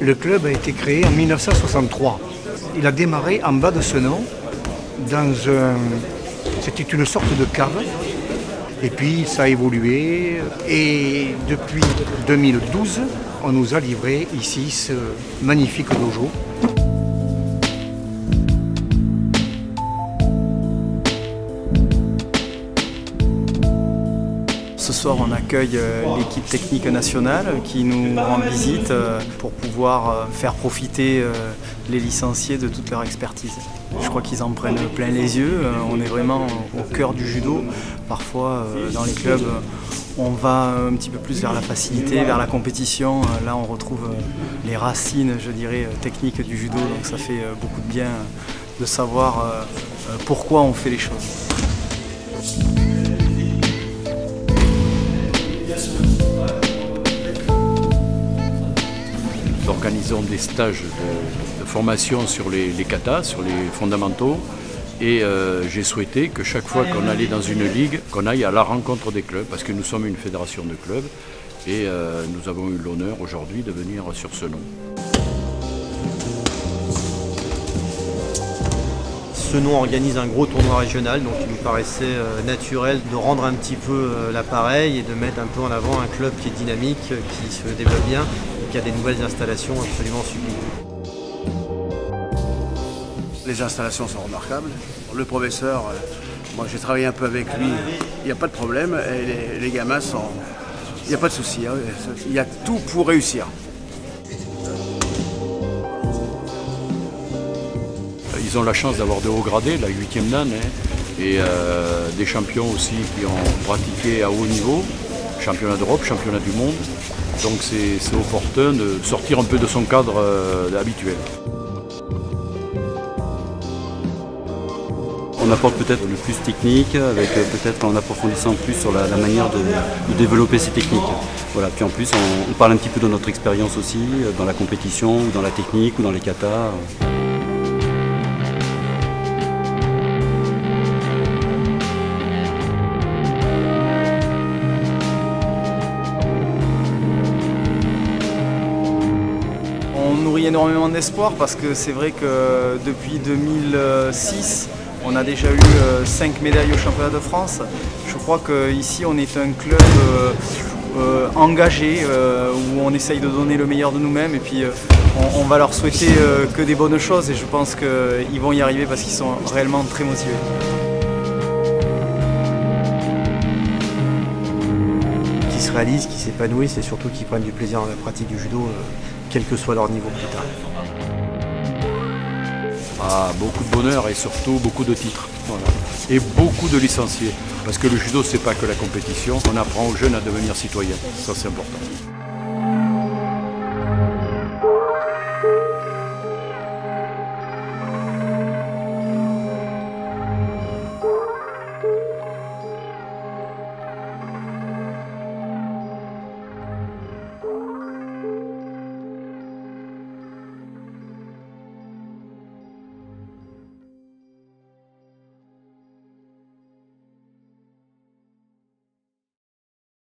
Le club a été créé en 1963. Il a démarré en bas de Senon, c'était une sorte de cave. Et puis ça a évolué. Et depuis 2012, on nous a livré ici ce magnifique dojo. Ce soir, on accueille l'équipe technique nationale qui nous rend visite pour pouvoir faire profiter les licenciés de toute leur expertise. Je crois qu'ils en prennent plein les yeux. On est vraiment au cœur du judo. Parfois, dans les clubs, on va un petit peu plus vers la facilité, vers la compétition. Là, on retrouve les racines, je dirais, techniques du judo. Donc ça fait beaucoup de bien de savoir pourquoi on fait les choses. Nous organisons des stages de formation sur les katas, sur les fondamentaux. Et j'ai souhaité que chaque fois qu'on allait dans une ligue, qu'on aille à la rencontre des clubs, parce que nous sommes une fédération de clubs. Et nous avons eu l'honneur aujourd'hui de venir sur Senon. Senon organise un gros tournoi régional, donc il nous paraissait naturel de rendre un petit peu l'appareil et de mettre un peu en avant un club qui est dynamique, qui se développe bien et qui a des nouvelles installations absolument sublimes. Les installations sont remarquables. Le professeur, moi j'ai travaillé un peu avec lui, il n'y a pas de problème. Et les gamins sont... Il n'y a pas de souci, hein. Il y a tout pour réussir. Ils ont la chance d'avoir de hauts gradés, la 8e dan, et des champions aussi qui ont pratiqué à haut niveau, championnat d'Europe, championnat du monde. Donc c'est opportun de sortir un peu de son cadre habituel. On apporte peut-être le plus technique, avec peut-être en approfondissant plus sur la manière de développer ces techniques. Voilà. Puis en plus, on parle un petit peu de notre expérience aussi, dans la compétition, ou dans la technique, ou dans les katas. On nourrit énormément d'espoir parce que c'est vrai que depuis 2006, on a déjà eu 5 médailles au championnat de France. Je crois qu'ici on est un club engagé où on essaye de donner le meilleur de nous-mêmes et puis on va leur souhaiter que des bonnes choses et je pense qu'ils vont y arriver parce qu'ils sont réellement très motivés. Qui se réalisent, qui s'épanouissent et surtout qui prennent du plaisir dans la pratique du judo, quel que soit leur niveau plus tard. Ah, beaucoup de bonheur et surtout beaucoup de titres. Voilà. Et beaucoup de licenciés. Parce que le judo, c'est pas que la compétition. On apprend aux jeunes à devenir citoyens. Ça, c'est important.